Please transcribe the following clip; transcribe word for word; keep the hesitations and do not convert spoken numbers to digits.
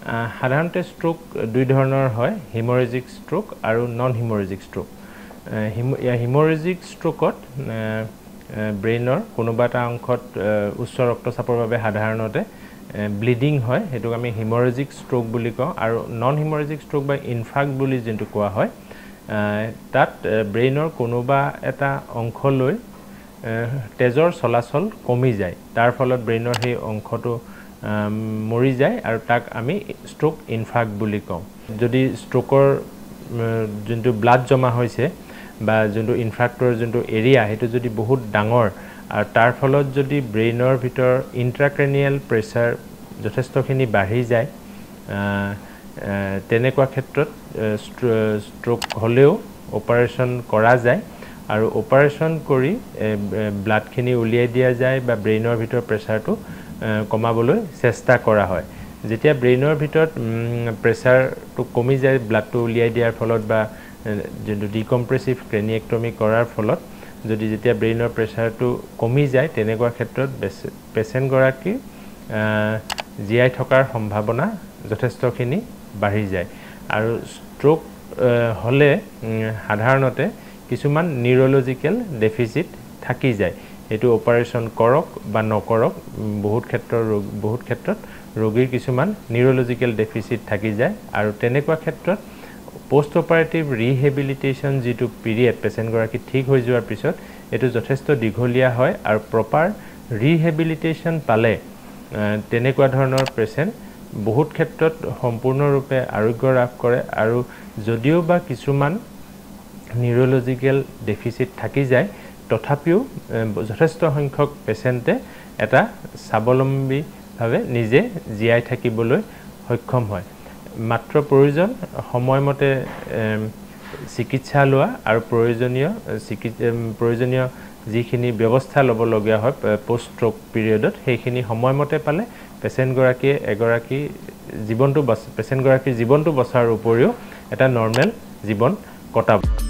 সাধাৰণতে ষ্ট্ৰোক দুই ধৰণৰ হয় হেমৰেজিক ষ্ট্ৰোক আৰু নন হেমৰেজিক ষ্ট্ৰোক হেমৰেজিক ষ্ট্ৰোকত ব্ৰেইনৰ কোনোবা এটা অংশত উচ্চ ৰক্তচাপৰ বাবে সাধাৰণতে ব্লিডিং হয় হেতুক আমি হেমৰেজিক ষ্ট্ৰোক বুলি কওঁ আৰু নন হেমৰেজিক ষ্ট্ৰোক বা ইনফাৰ্ক্ট বুলি যেটো কোৱা হয় তাত ব্ৰেইনৰ কোনোবা এটা অংশলৈ তেজৰ চলাচল কমি যায় তাৰ ফলত ব্ৰেইনৰ সেই অংশটো মৰি যায় আৰু তাক আমি ষ্ট্ৰোক ইনফাৰ্ক্ট বুলি কওঁ যদি ষ্ট্ৰোকৰ যোনটো ব্লাড জমা হৈছে বা যোনটো ইনফাৰ্ক্টৰ যোনটো এৰিয়া হেতু যদি বহুত ডাঙৰ আৰু তাৰ ফলত যদি ব্ৰেইনৰ ভিতৰ ইন্ট্ৰাক্ৰেনিয়েল প্ৰেছাৰ যথেষ্টখিনি বাঢ়ি যায় তেনেকুৱা ক্ষেত্ৰত ষ্ট্ৰোক হলেও অপাৰেশ্যন কৰা যায় আৰু অপাৰেশ্যন কৰি ব্লাডখিনি উলিয়াই দিয়া যায় বা ব্ৰেইনৰ ভিতৰ প্ৰেছাৰটো কমাবলৈ চেষ্টা কৰা হয় যেতিয়া ব্ৰেইনৰ ভিতৰত প্ৰেছাৰটো কমি যায় ব্লাডটো উলিয়াই দিয়াৰ ফলত বা যোনটো ডিকম্প্ৰেছিভ ক্ৰেনিয়েক্টমি কৰাৰ ফলত যদি যেতিয়া ব্ৰেইনৰ প্ৰেছাৰটো কমি যায় তেনেকুৱা ক্ষেত্ৰত পেচেণ্ট গৰাকী জিআই থকাৰ সম্ভাৱনা যথেষ্টখিনি বাঢ়ি যায় আৰু ষ্ট্ৰোক হলে সাধাৰণতে কিছুমান নিউৰলজিক্যাল ডেফিচিট থাকি যায় এটো অপাৰেশ্যন কৰক বা নকৰক বহুত ক্ষেত্ৰৰ বহুত ক্ষেত্ৰত ৰোগীৰ কিছুমান নিউৰলজিক্যাল ডেফিচিট থাকি যায় আৰু তেনেকুৱা ক্ষেত্ৰত পোষ্ট অপাৰেটিভ ৰিহেবিলিটেশ্যন যেটো পিৰিয়ড পেচেণ্ট গৰাকী ঠিক হৈ যোৱাৰ পিছত এটো যথেষ্ট দীঘলীয়া হয় আৰু প্ৰপাৰ ৰিহেবিলিটেশ্যন পালে তেনেকুৱা ধৰণৰ পেচেণ্ট বহুত ক্ষেত্ৰত সম্পূৰ্ণৰূপে আৰোগ্য লাভ কৰে আৰু যদিও বা কিছুমান নিউৰলজিক্যাল ডেফিচিট থাকি যায় তথাপিও যথেষ্ট সংখ্যক পেচেণ্টে এটা স্বাৱলম্বী ভাবে নিজে জিআই থাকিবলৈ সক্ষম হয় মাত্ৰ প্ৰয়োজন সময়মতে চিকিৎসা লোৱা আৰু প্ৰয়োজনীয় প্ৰয়োজনীয় যিখিনি ব্যৱস্থা ল'ব লগা হয় পোষ্ট ষ্ট্ৰোক পিৰিয়ডত সেইখিনি সময়মতে পালে পেচেণ্ট গৰাকীয়ে এগৰাকী জীৱনটো পেচেণ্ট গৰাকীৰ জীৱনটো বচাৰ উপৰিও এটা নৰ্মেল জীৱন কটাব